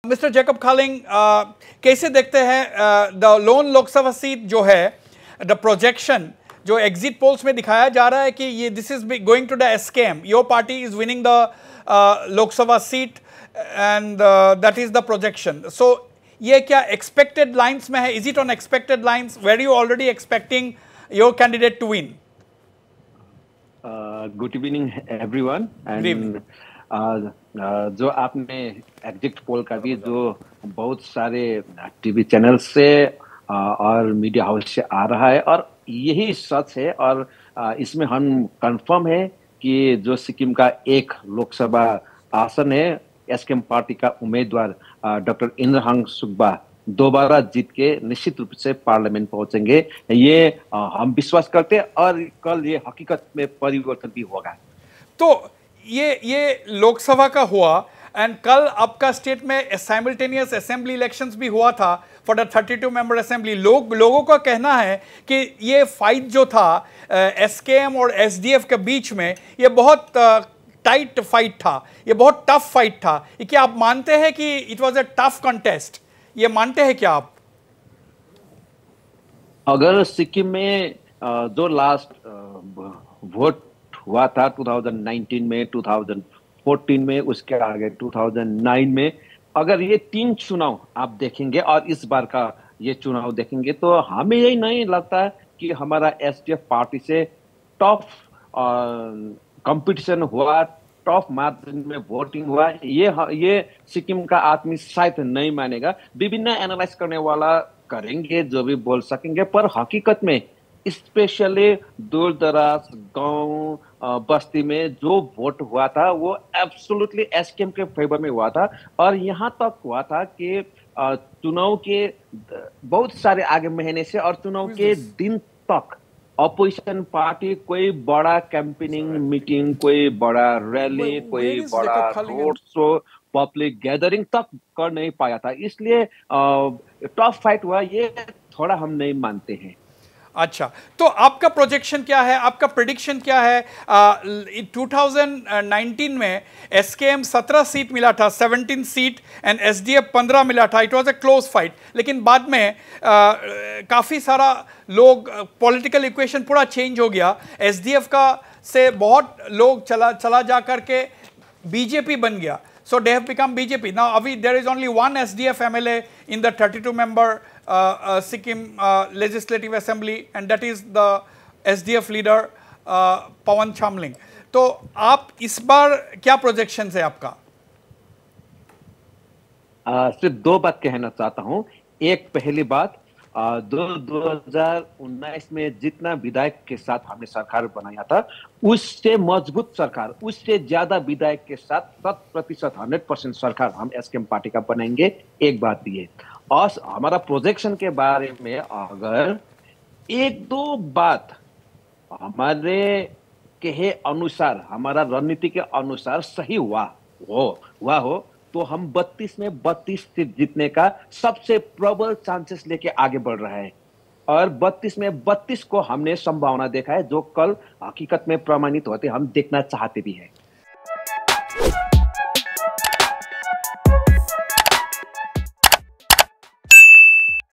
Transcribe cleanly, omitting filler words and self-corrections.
Mister Jacob Khaling, कैसे देखते हैं द लोन लोकसभा सीट जो है, द प्रोजेक्शन जो एग्जिट पोल्स में दिखाया जा रहा है कि ये this is going to the SKM, your party is winning the Lok Sabha seat and that is the projection. So ये क्या एक्सपेक्टेड लाइंस में है? Is it on expected lines? Were you already expecting your candidate to win? Good evening everyone. And जो आपने exit poll का भी जो बहुत सारे टीवी चैनल से और मीडिया हाउस से आ रहा है और यही सच है. और इसमें हम कंफर्म है कि जो सिक्किम का एक लोकसभा आसन है, एसकेएम पार्टी का उम्मीदवार डॉक्टर इंद्रहांग सुब्बा दोबारा जीत के निश्चित रूप से पार्लियामेंट पहुंचेंगे. ये हम विश्वास करते हैं और कल ये हकीकत में परिवर्तन भी होगा. तो ये लोकसभा का हुआ एंड कल आपका स्टेट में साइमल्टेनियस असेंबली इलेक्शंस भी हुआ था फॉर द 32 मेंबर असेंबली. लोगों का कहना है कि ये फाइट जो था एसकेएम और एसडीएफ के बीच में, ये बहुत टाइट फाइट था, ये बहुत टफ फाइट था. ये क्या आप मानते हैं कि it was a tough contest? ये मानते हैं क्या आप? अगर सिक्किम में जो लास्ट वोट हुआ था 2019 में, 2014 में, उसके आगे 2009 में, अगर ये तीन चुनाव आप देखेंगे और इस बार का ये चुनाव देखेंगे तो हमें यही नहीं लगता कि हमारा एसडीएफ पार्टी से टफ कंपटीशन हुआ, टफ मार्जिन में वोटिंग हुआ. ये सिक्किम का आदमी शायद नहीं मानेगा. विभिन्न एनालाइज करने वाला करेंगे, जो भी बोल सकेंगे, पर हकीकत में स्पेशली दूर दराज गांव बस्ती में जो वोट हुआ था वो एब्सोल्युटली एसकेएम के फेवर में हुआ था. और यहाँ तक हुआ था कि चुनाव के बहुत सारे आगे महीने से और चुनाव के दिन तक अपोजिशन पार्टी कोई बड़ा कैंपेनिंग मीटिंग, कोई बड़ा रैली, कोई बड़ा रोड शो, पब्लिक गैदरिंग तक कर नहीं पाया था. इसलिए टफ फाइट हुआ, ये थोड़ा हम नहीं मानते हैं. अच्छा, तो आपका प्रोजेक्शन क्या है, आपका प्रेडिक्शन क्या है? 2019 में एसकेएम 17 सीट मिला था, 17 सीट, एंड एसडीएफ 15 मिला था. It was a close fight. लेकिन बाद में काफ़ी सारा लोग, पॉलिटिकल इक्वेशन पूरा चेंज हो गया. एसडीएफ का से बहुत लोग चला जा करके बीजेपी बन गया. So they have become BJP. Now, there is only one SDF MLA in the 32-member Sikkim Legislative Assembly, and that is the SDF leader Pawan Chamling. तो आप इस बार क्या प्रोजेक्शन है आपका? सिर्फ दो बात कहना चाहता हूँ. एक, पहली बात, 2019 में जितना विधायक के साथ हमने सरकार बनाया था उससे मजबूत सरकार, उससे ज्यादा विधायक के साथ 100% 100% सरकार हम एसकेएम पार्टी का बनाएंगे. एक बात ये. और हमारा प्रोजेक्शन के बारे में अगर एक दो बात हमारे कहे अनुसार, हमारा रणनीति के अनुसार सही हुआ हो तो हम 32 में 32 सीट जीतने का सबसे प्रबल चांसेस लेके आगे बढ़ रहा है. और 32 में 32 को हमने संभावना देखा है, जो कल हकीकत में प्रमाणित होते हम देखना चाहते भी हैं.